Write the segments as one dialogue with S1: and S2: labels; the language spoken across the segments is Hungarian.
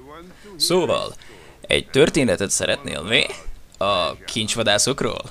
S1: Szóval, egy történetet szeretnél mi? A kincsvadászokról?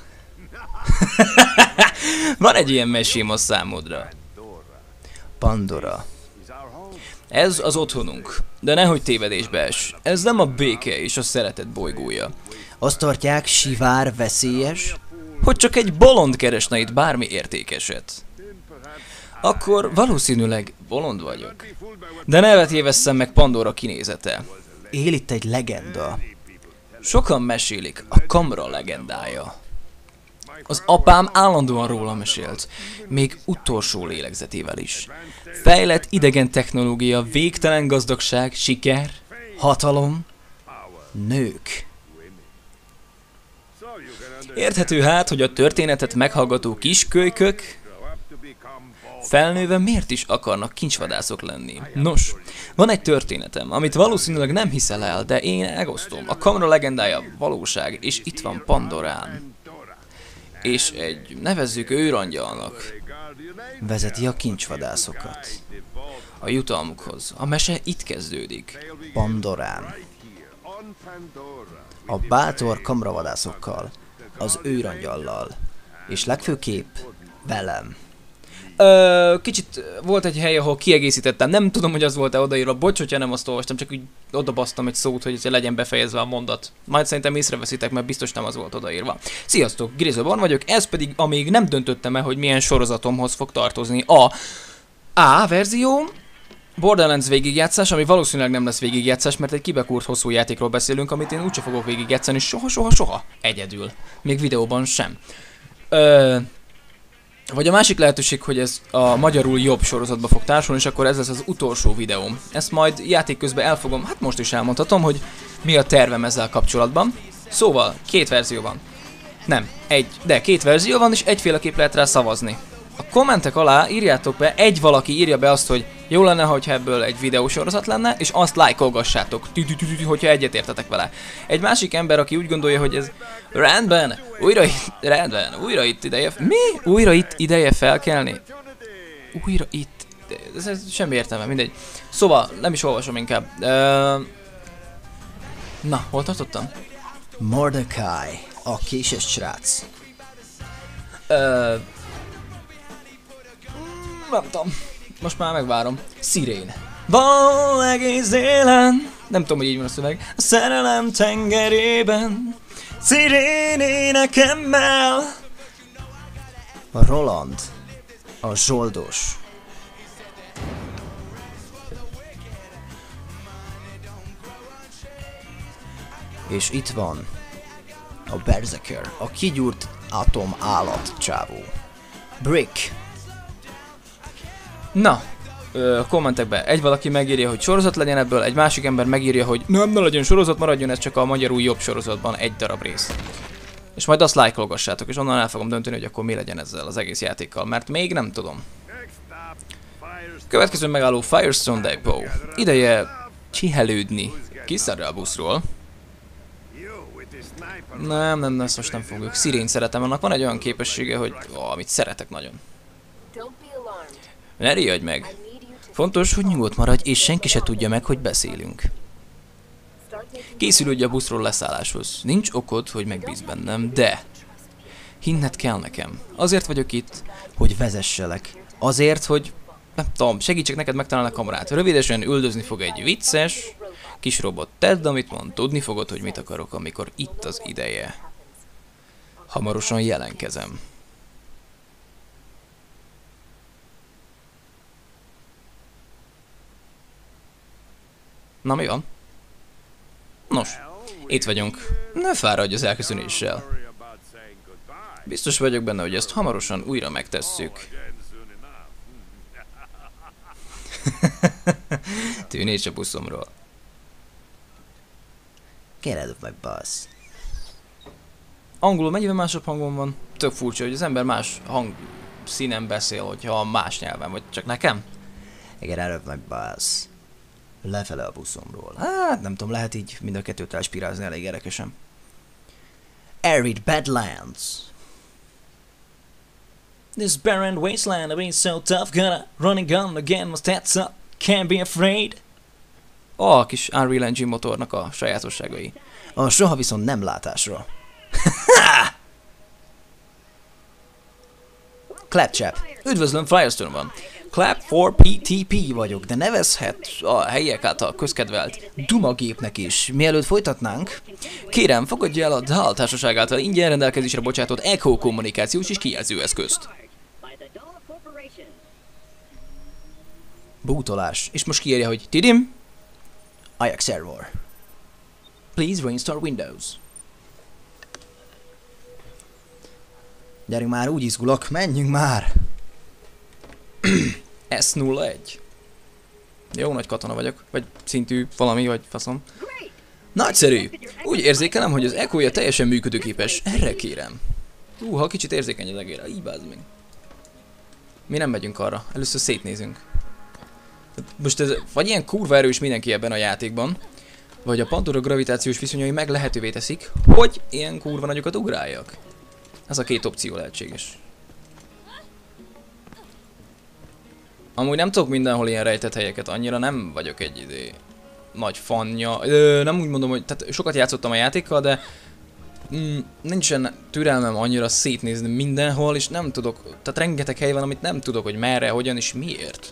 S1: Van egy ilyen mesém a számodra. Pandora. Ez az otthonunk, de nehogy tévedésbe es. Ez nem a béke és a szeretet bolygója.
S2: Azt tartják, sivár veszélyes?
S1: Hogy csak egy bolond keresne itt bármi értékeset. Akkor valószínűleg bolond vagyok. De ne tévesszem meg Pandora kinézete.
S2: Él itt egy legenda.
S1: Sokan mesélik, a kamra legendája. Az apám állandóan róla mesélt, még utolsó lélegzetével is. Fejlett idegen technológia, végtelen gazdagság, siker, hatalom, nők. Érthető hát, hogy a történetet meghallgató kiskölykök felnőve miért is akarnak kincsvadászok lenni. Nos, van egy történetem, amit valószínűleg nem hiszel el, de én elosztom. A kamra legendája valóság, és itt van Pandorán. És egy nevezzük őrangyalnak
S2: Vezeti a kincsvadászokat.
S1: a jutalmukhoz. A mese itt kezdődik.
S2: Pandorán. A bátor kamravadászokkal, az őrangyallal, és legfőképp velem.
S1: Kicsit volt egy hely, ahol kiegészítettem, nem tudom, hogy az volt-e odaírva, bocs, hogyha nem azt olvastam, csak úgy odabasztam egy szót, hogy legyen befejezve a mondat. Majd szerintem észreveszitek, mert biztos nem az volt odaírva. Sziasztok, Grizzleborn vagyok, ez pedig, amíg nem döntöttem el, hogy milyen sorozatomhoz fog tartozni a A verzió, Borderlands végigjátszás, ami valószínűleg nem lesz végigjátszás, mert egy kibekúrt hosszú játékról beszélünk, amit én úgyse fogok végigjátszani soha. Egyedül. Még videóban sem. Vagy a másik lehetőség, hogy ez a magyarul jobb sorozatba fog társulni, és akkor ez lesz az utolsó videóm. Ezt majd játék közben elfogom, hát most is elmondhatom, hogy mi a tervem ezzel kapcsolatban. Szóval, két verzió van. Nem, két verzió van, és egyféleképp lehet rá szavazni. A kommentek alá írjátok be, egy valaki írja be azt, hogy jó lenne, hogyha ebből egy videósorozat lenne, és azt lájkolgassátok, hogyha egyetértetek vele. Egy másik ember, aki úgy gondolja, hogy ez rendben, újra itt ideje... Mi? Újra itt ideje felkelni? Újra itt... Ez semmi értelme, mindegy. Szóval, nem is olvasom inkább. Na, hol tartottam?
S2: Mordecai, a késes srác.
S1: Nem tudom. Most már megvárom. Szirén. Van egész élen. Nem tudom, hogy így van a szöveg. A szerelem tengerében. Szirén énekemmel.
S2: A Roland, a zsoldos. És itt van a Berserker, a kigyúrt atom állat csávó. Brick.
S1: Na, kommentekbe egy valaki megírja, hogy sorozat legyen ebből, egy másik ember megírja, hogy nem, ne legyen sorozat, maradjon ez csak a magyarul jobb sorozatban egy darab rész. És majd azt lájkolgassátok, és onnan el fogom dönteni, hogy akkor mi legyen ezzel az egész játékkal, mert még nem tudom. Következő megálló Firestone Depot. Ideje csihelődni. Kiszállj a buszról. Nem, ezt most nem fogjuk. Szirén szeretem, annak van egy olyan képessége, hogy amit szeretek nagyon. Ne riadj meg! Fontos, hogy nyugodt maradj, és senki se tudja meg, hogy beszélünk. Készülődj a buszról leszálláshoz. Nincs okod, hogy megbízz bennem, de... hinned kell nekem. Azért vagyok itt,
S2: hogy vezesselek.
S1: azért, hogy... nem tudom, segítsek neked megtalálni a kamerát. Rövidesen üldözni fog egy vicces kis robot. Tedd, amit mond. Tudni fogod, hogy mit akarok, amikor itt az ideje. Hamarosan jelenkezem. Na, mi van? Nos, itt vagyunk. Ne fáradj az elköszönéssel. Biztos vagyok benne, hogy ezt hamarosan újra megtesszük. Tűnés a buszomról.
S2: Get out of my bus.
S1: Angolul mennyivel másabb hangon van? Tök furcsa, hogy az ember más hangszínen beszél, hogyha más nyelven, vagy csak nekem?
S2: Get out of my bus. Lefele a buszomról. Hát nem tudom, lehet így mind a kettőt elspirálni elég érdekesen. Arid Badlands.
S1: This barren wasteland, I've been so tough, gonna running gun again, my stats up, can't be afraid. A kis Unreal Engine motornak a sajátosságai.
S2: A soha viszont nem látásra. Claptrap.
S1: Üdvözlöm, Firestone-ban.
S2: Clap for PTP vagyok, de nevezhet a helyiek által közkedvelt Duma-gépnek is. Mielőtt folytatnánk,
S1: Kérem, fogadja el a DAL társaság által ingyen rendelkezésre bocsátott Echo kommunikációs és kijelzőeszközt.
S2: bútolás.
S1: És most kiírja, hogy Tidim,
S2: Ajax Server. Please reinstall Windows. Gyerünk már, úgy izgulok, menjünk már!
S1: S01. Jó nagy katona vagyok, vagy szintű valami, vagy faszom. Nagyszerű! Úgy érzékelem, hogy az Echo-ja teljesen működőképes. Erre kérem. Ha kicsit érzékeny az egére. Így bázd meg. Mi nem megyünk arra. Először szétnézünk. Most ez vagy ilyen kurva erős mindenki ebben a játékban, vagy a Pandora gravitációs viszonyai meg lehetővé teszik, hogy ilyen kurva nagyokat ugráljak. Ez a két opció lehetséges. Amúgy nem tudok mindenhol ilyen rejtett helyeket, annyira nem vagyok egy nagy fanja. Nem úgy mondom, hogy tehát sokat játszottam a játékkal, de nincsen türelmem annyira szétnézni mindenhol, és nem tudok, tehát rengeteg hely van, amit nem tudok, hogy merre, hogyan és miért.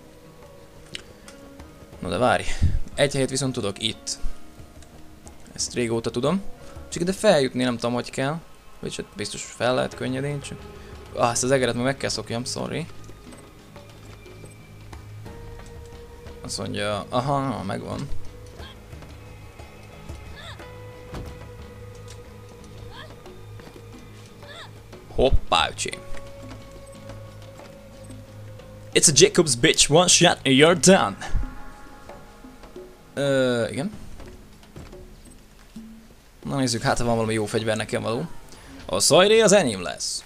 S1: Na de várj, egy helyet viszont tudok itt. Ezt régóta tudom. Csak ide feljutni nem tudom, hogy kell. Vagy biztos fel lehet könnyedén, csak... ezt az egeret meg kell szokjam, sorry. Azt mondja, aha, megvan. Hoppá, öcsém. It's a Jacob's bitch, one shot and you're done. Igen. Na nézzük, hát ha van valami jó fegyver nekem való. A szajré az enyém lesz.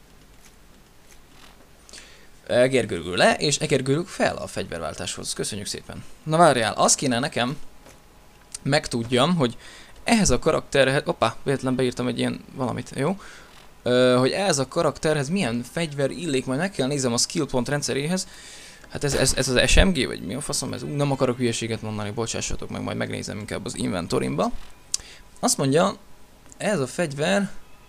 S1: Egergörgül le, és egergörgül fel a fegyverváltáshoz. Köszönjük szépen. Na várjál, azt kéne nekem megtudjam, hogy ehhez a karakterhez... Hoppá, véletlen beírtam egy ilyen valamit, jó? Hogy ehhez a karakterhez milyen fegyver illik, majd meg kell nézem a skill pont rendszeréhez. Hát ez az SMG, vagy mi a faszom ez? Nem akarok hülyeséget mondani, bocsássatok meg, majd megnézem inkább az inventorimba. Azt mondja, ez a fegyver...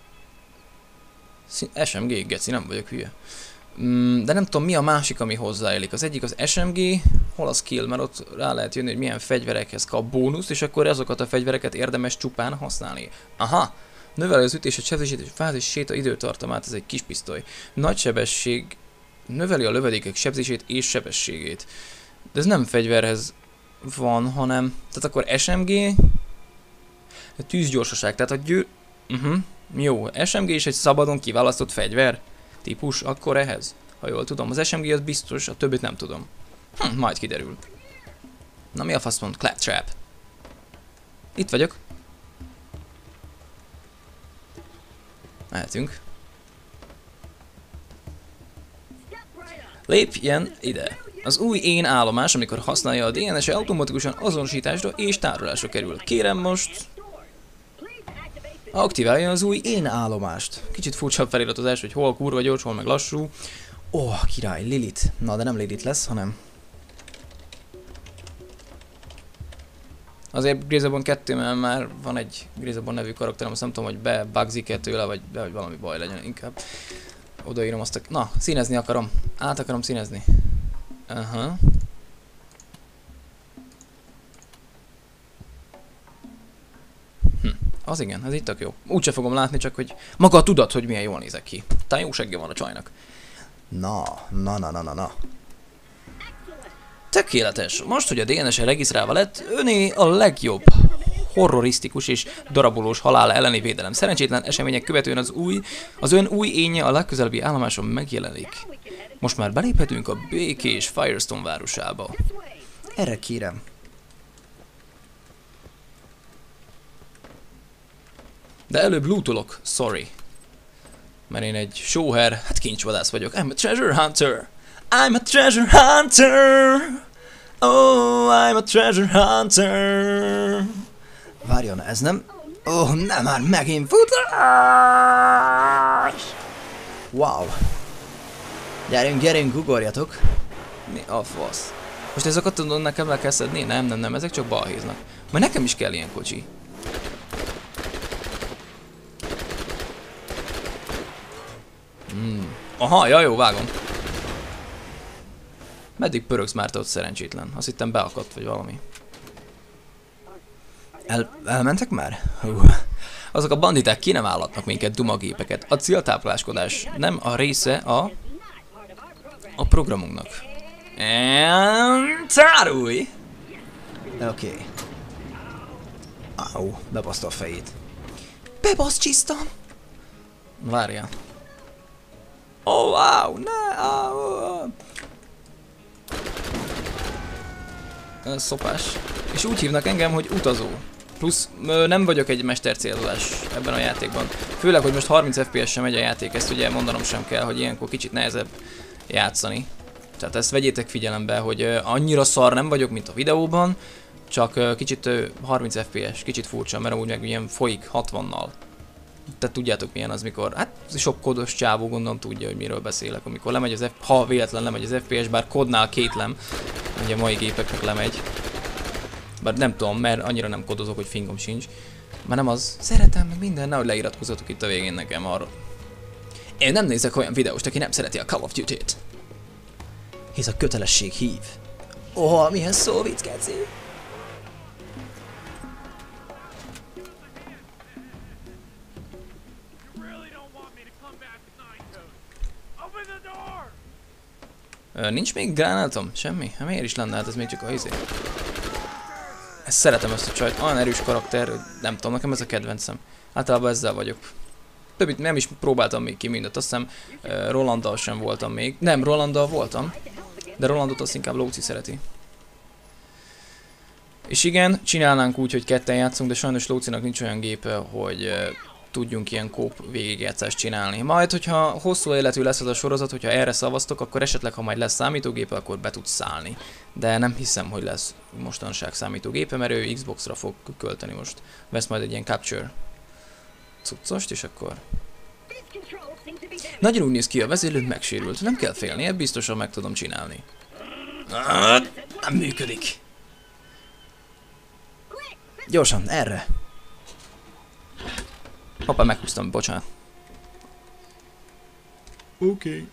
S1: SMG, geci, nem vagyok hülye. De nem tudom mi a másik, ami hozzáélik. Az egyik az SMG, hol a skill, mert ott rá lehet jönni, hogy milyen fegyverekhez kap bónuszt, és akkor azokat a fegyvereket érdemes csupán használni. Aha! Növeli az ütését, sebzését és fázis séta időtartamát, ez egy kis pisztoly. Nagy sebesség, növeli a lövedékek sebzését és sebességét. De ez nem fegyverhez van, hanem... Tehát akkor SMG... Tűzgyorsaság, tehát a jó, SMG is egy szabadon kiválasztott fegyver típus, akkor ehhez. Ha jól tudom, az SMG az biztos, a többit nem tudom. Majd kiderül. Na mi a fasz mond? Claptrap. Itt vagyok. Mehetünk. Lépjen ide. Az új én állomás, amikor használja a DNS, automatikusan azonosításra és tárolásra kerül. Kérem most... Aktiválja az új én állomást. Kicsit furcsa feliratozás, hogy hol kurva gyors, hol meg lassú. Király, Lilith. Na, de nem Lilith lesz, hanem... Azért Grisabon 2, mert már van egy Grisabon nevű karakterem, azt nem tudom, hogy bebugzik-e tőle, vagy valami baj legyen inkább. Odaírom azt a... Na, színezni akarom. Át akarom színezni. Aha. Az igen, ez itt tök jó. Úgyse fogom látni, csak hogy maga a tudat, hogy milyen jól nézek ki. Talán jó segge van a csajnak. Na. Tökéletes. Most, hogy a DNS-e regisztrálva lett, öné a legjobb horrorisztikus és darabolós halál elleni védelem. Szerencsétlen események követően az ön új énje a legközelebbi állomáson megjelenik. Most már beléphetünk a békés Firestone városába.
S2: Erre kérem.
S1: De előbb lootolok, sorry. Mert én egy sóher, hát kincsvadász vagyok. I'm a treasure hunter. I'm a treasure hunter. Oh, I'm a treasure hunter.
S2: Várjon, ez nem... nem már megint futás! Wow. Gyerünk, ugorjatok.
S1: Mi a fasz? Most ezeket tudom nekem le kell szedni? Nem, ezek csak balhéznak. Majd nekem is kell ilyen kocsi. Aha, ja, jó, vágom. Meddig pörögsz már te ott, szerencsétlen? Azt hittem beakadt, vagy valami. Elmentek már? Azok a banditák ki nem állatnak minket, dumagépeket. A céltápláskodás nem a része a programunknak. Tárulj!
S2: Oké. Au, bebaszta a fejét.
S1: Bebasz csiztam! Várjál. Oh, wow, ne! Szopás. És úgy hívnak engem, hogy utazó. Plusz nem vagyok egy mestercélzás ebben a játékban. Főleg, hogy most 30 FPS-en megy a játék, ezt ugye mondanom sem kell, hogy ilyenkor kicsit nehezebb játszani. Tehát ezt vegyétek figyelembe, hogy annyira szar nem vagyok, mint a videóban, csak kicsit 30 FPS, kicsit furcsa, mert úgy meg ilyen folyik 60-nal. Tehát tudjátok milyen az, mikor, hát sok kodos csávó gondolom tudja, hogy miről beszélek, amikor lemegy az ha véletlen lemegy az FPS, bár kodnál kétlem, hogy a mai gépeknek lemegy. Bár nem tudom, mert annyira nem kodozok, hogy fingom sincs. Már nem az, szeretem meg minden, nehogy leiratkozzatok itt a végén nekem arra. Én nem nézek olyan videóst, aki nem szereti a Call of Duty-t.
S2: Hisz a kötelesség hív. Oh, milyen szó vicc, keci.
S1: Nincs még gránátom? Semmi? Hát miért is lenne? Hát ez még csak a izé. Ezt szeretem ezt a csajt. Olyan erős karakter, hogy nem tudom, nekem ez a kedvencem. Általában ezzel vagyok. Többit nem is próbáltam még ki mindent. Azt hiszem Rolanddal sem voltam még. Nem, Rolanddal voltam. De Rolandot azt inkább Lóci szereti. És igen, csinálnánk úgy, hogy ketten játszunk, de sajnos Lócinak nincs olyan gépe, hogy tudjunk ilyen kóp végigjátszást csinálni. Majd, hogyha hosszú életű lesz az a sorozat, hogyha erre szavaztok, akkor esetleg, ha majd lesz számítógépe, akkor be tudsz szállni. De nem hiszem, hogy lesz mostanság számítógépe, mert ő Xbox-ra fog költeni most. Vesz majd egy ilyen capture cuccost, és akkor... Nagyon úgy néz ki, a vezérlőnk megsérült. Nem kell félni, biztosan meg tudom csinálni.
S2: Nem működik. Gyorsan, erre.
S1: Hoppá, meghúztam, bocsánat.
S2: Oké.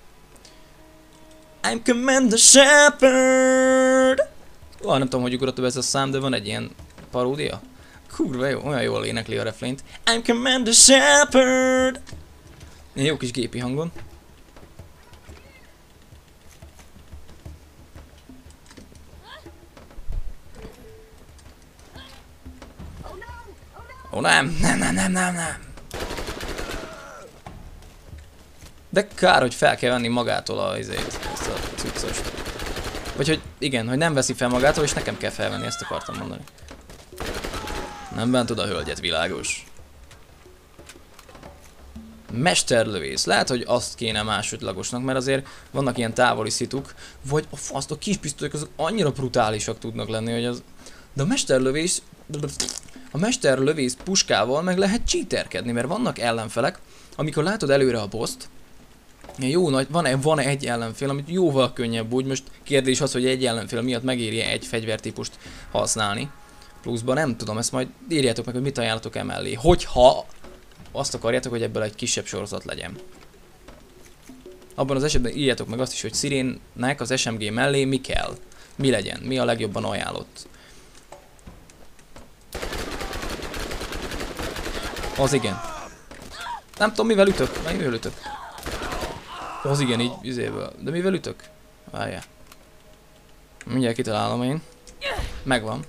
S1: I'm Commander Shepard! Nem tudom, hogy ugrott be ez a szám, de van egy ilyen paródia. Kurva jó, olyan jól énekli a refrént. I'm Commander Shepard! Ilyen jó kis gépi hangon. Ó, nem. De kár, hogy fel kell venni magától a izét, ezt a cuccost. Vagy hogy igen, hogy nem veszi fel magától, és nekem kell felvenni, ezt akartam mondani. Nem bántod a hölgyet, világos. Mesterlövész. Lehet, hogy azt kéne másodlagosnak, mert azért vannak ilyen távoli szituk, vagy azt a kis pisztolyok azok annyira brutálisak tudnak lenni, hogy az... De a mesterlövész puskával meg lehet cheaterkedni, mert vannak ellenfelek, amikor látod előre a boszt, jó nagy, van egy ellenfél, amit jóval könnyebb úgy, most kérdés az, hogy egy ellenfél miatt megéri egy fegyvertípust használni. Pluszban nem tudom, ezt majd írjátok meg, hogy mit ajánlatok emellé, hogyha azt akarjátok, hogy ebből egy kisebb sorozat legyen. Abban az esetben írjátok meg azt is, hogy Sirénnek az SMG mellé mi kell, mi legyen, mi a legjobban ajánlott. Az igen. Nem tudom, mivel ütök. Mivel ütök? Az igen, így üzéből. De mivel ütök? Várjál. Mindjárt kitalálom én. Megvan.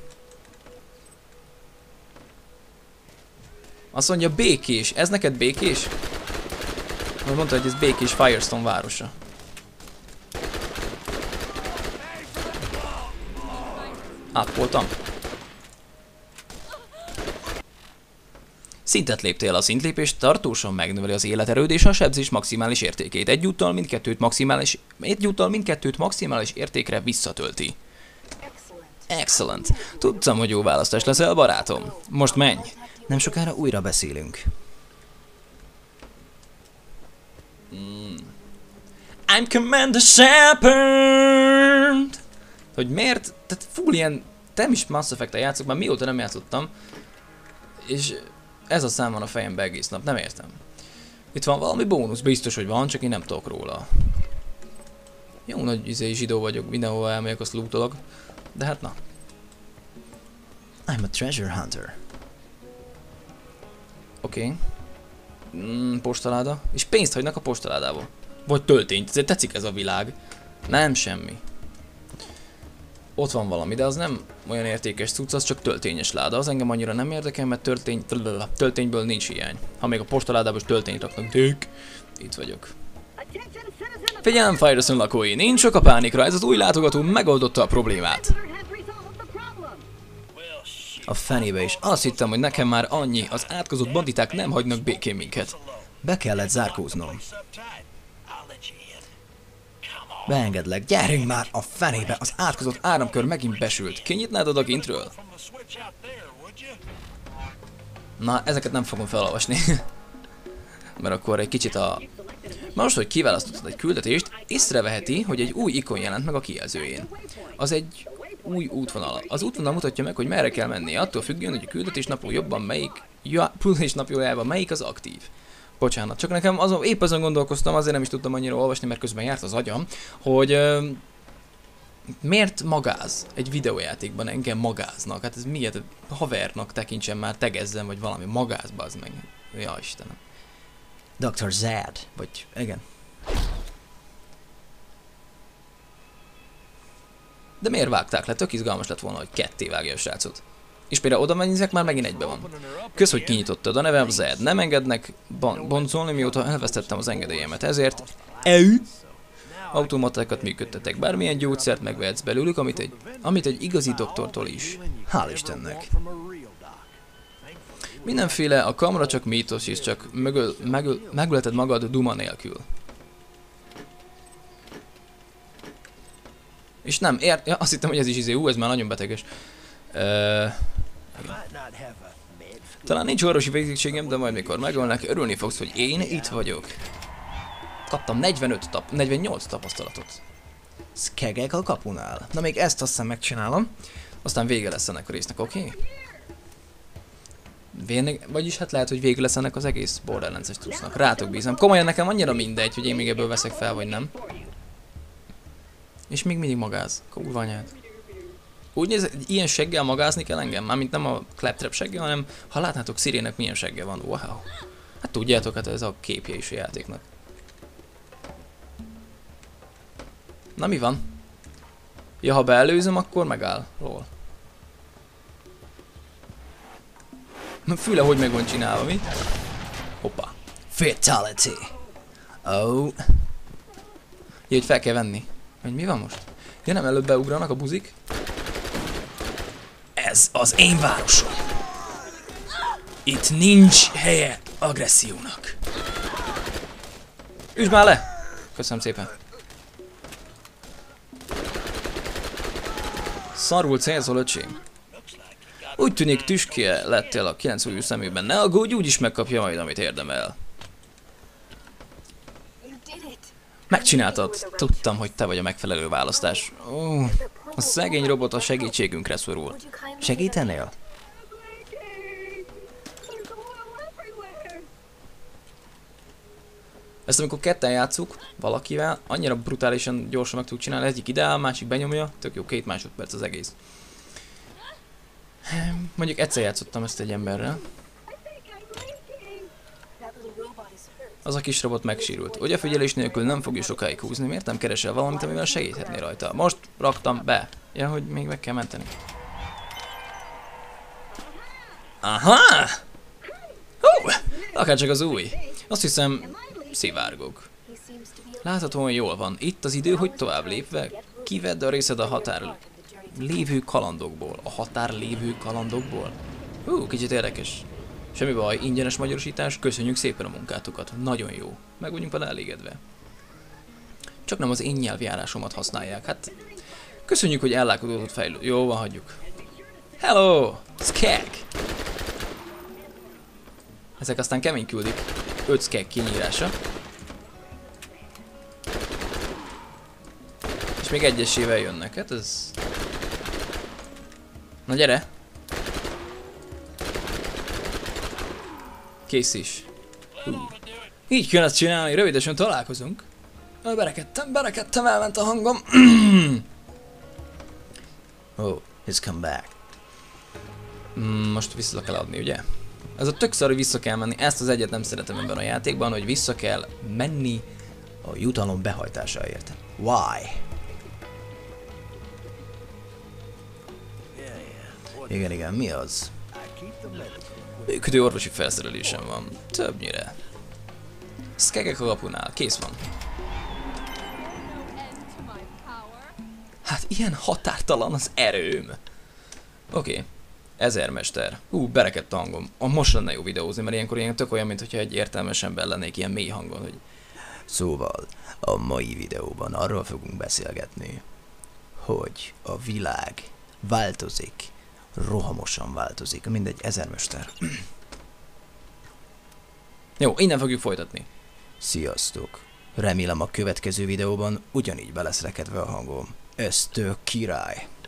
S1: Azt mondja békés. Ez neked békés? Mondta, hogy ez békés Firestone városa. Átpoltam. Szintet léptél, a szintlépés tartósan megnöveli az életerőd és a sebzés maximális értékét. Egyúttal mindkettőt maximális értékre visszatölti. Excellent. Tudtam, hogy jó választás leszel, barátom. Most menj.
S2: Nem sokára újra beszélünk.
S1: I'm Commander Shepard! Hogy miért? Tehát full ilyen... Nem is Mass Effect-tel játszok, már mióta nem játszottam. És ez a szám van a fejembe egész nap, nem értem. Itt van valami bónusz, biztos, hogy van, csak én nem tudok róla. Jó nagy zsidó vagyok, mindenhol elmegyek, azt lootolok. De hát na.
S2: I'm a treasure hunter.
S1: Oké. Postaláda. És pénzt hagynak a postaládából. Vagy töltényt, ezért tetszik ez a világ. Nem semmi. Ott van valami, de az nem olyan értékes cucc, az csak töltényes láda. Az engem annyira nem érdekel, mert töltényből nincs hiány. Ha még a postaládába is töltényt raknak, tök. Itt vagyok. Figyelem, Firestone lakói, nincs sok a pánikra, ez az új látogató megoldotta a problémát. A fenébe is. Azt hittem, hogy nekem már annyi, az átkozott banditák nem hagynak békén minket.
S2: Be kellett zárkóznom. Beengedlek, gyerünk már a fenébe, az átkozott áramkör megint besült. Kinyitnád oda kintről? Na, ezeket nem fogom felolvasni. Mert akkor egy kicsit a... Most, hogy kiválasztottad egy küldetést, észreveheti, hogy egy új ikon jelent meg a kijelzőjén. Az egy új útvonal. Az útvonal mutatja meg, hogy merre kell mennie, attól függően, hogy a küldetés napjában melyik az aktív. Bocsánat, csak nekem épp azon gondolkoztam, azért nem is tudtam annyira olvasni, mert közben járt az agyam, hogy miért magáz egy videójátékban, engem magáznak? Hát ez miért havernak tekintsen már, tegezzen, vagy valami magáz, bazd meg. Ja, Istenem. Dr. Zed, vagy igen.
S1: De miért vágták le? Tök izgalmas lett volna, hogy ketté vágja a srácot. És például oda menjek, már megint egybe van. Kösz, hogy kinyitottad, a nevem Zed. Nem engednek boncolni, mióta elvesztettem az engedélyemet, ezért automatákat működtetek. Bármilyen gyógyszert megvehetsz belőlük, amit egy igazi doktortól is.
S2: Hál' Istennek.
S1: Mindenféle, a kamra csak mítosz, és csak megöleted magad duma nélkül. És nem, azt hittem, hogy ez is ez már nagyon beteges. Talán nincs orvosi végzettségem, de majd mikor megölnek, örülni fogsz, hogy én itt vagyok. Kaptam 48 tapasztalatot.
S2: Skegek a kapunál. Na még ezt azt hiszem megcsinálom.
S1: Aztán vége lesz ennek a résznek, oké? Vagyis hát lehet, hogy vége lesz ennek az egész Borderlands-es cuccnak. Rátok bízom. Komolyan nekem annyira mindegy, hogy én még ebből veszek fel, vagy nem. És még mindig magáz. Kurva anyád. Úgy néz, ilyen seggel magázni kell engem? Mármint nem a claptrap seggel, hanem ha látnátok Szirének milyen segge van. Wow. Hát tudjátok, hát ez a képje is a játéknak. Na mi van? Ja, ha beelőzöm, akkor megáll. Lol. Füle, hogy meg van csinálva, mi? Hoppá.
S2: Fatality. Oh.
S1: Ja, hogy fel kell venni. Hogy mi van most? Ja, nem előbb beugranak a buzik?
S2: Ez az én városom. Itt nincs helye agressziónak.
S1: Üsd már le! Köszönöm szépen. Szarul célzol, öcsém. Úgy tűnik tüskéje lettél a 9 ujjú szemében. Ne aggódj, úgyis megkapja majd, amit érdemel. Megcsináltad. Tudtam, hogy te vagy a megfelelő választás. A szegény robot a segítségünkre szorul.
S2: Segítenél?
S1: Ezt amikor ketten játszuk valakivel, annyira brutálisan gyorsan meg tud csinálni, egyik ideál, másik benyomja, tök jó, 2 másodperc az egész. Mondjuk egyszer játszottam ezt egy emberrel. Az a kis robot megsérült. Odafigyelés nélkül nem fogja sokáig húzni, miért nem keresel valamit, amivel segíthetnél rajta? Most raktam be. Ja, hogy még meg kell menteni. Aha! Akár csak az új. Azt hiszem, szivárgok. Láthatóan jól van. Itt az idő, hogy tovább lépve kivedd a részed a határ lévő kalandokból. A határ lévő kalandokból? Kicsit érdekes. Semmi baj, ingyenes magyarosítás, köszönjük szépen a munkátokat. Nagyon jó. Meg vagyunk vele elégedve. Csak nem az én nyelvjárásomat használják. Hát, köszönjük, hogy ellákodott fejlő. Jó, van, hagyjuk. Hello! Skeg! Ezek aztán kemény küldik. 5 skeg kinyírása. És
S2: még egyesével jönnek, hát ez... Na gyere! Kész is. Így kell ezt csinálni, rövidesen találkozunk. Berekedtem, elment a hangom. Oh, he's come back. Most vissza kell adni, ugye? Ez a tök szar, hogy vissza kell menni. Ezt az egyet nem szeretem ebben a játékban, hogy vissza kell menni a jutalom behajtásáért. Why? Igen, mi az? Működő orvosi felszerelésem van. Többnyire. Szkegek a kapunál. Kész van. Hát ilyen határtalan az erőm. Oké. Ezermester. Berekedt a hangom. Most lenne jó videózni, mert ilyenkor ilyen tök olyan, mintha egy értelmes ember lennék ilyen mély hangon, hogy... Szóval, a mai videóban arról fogunk beszélgetni, hogy a világ változik. Rohamosan változik. Mindegy, ezermester. Jó, innen fogjuk folytatni. Sziasztok. Remélem a következő videóban ugyanígy be lesz rekedve a hangom. Ez tök király.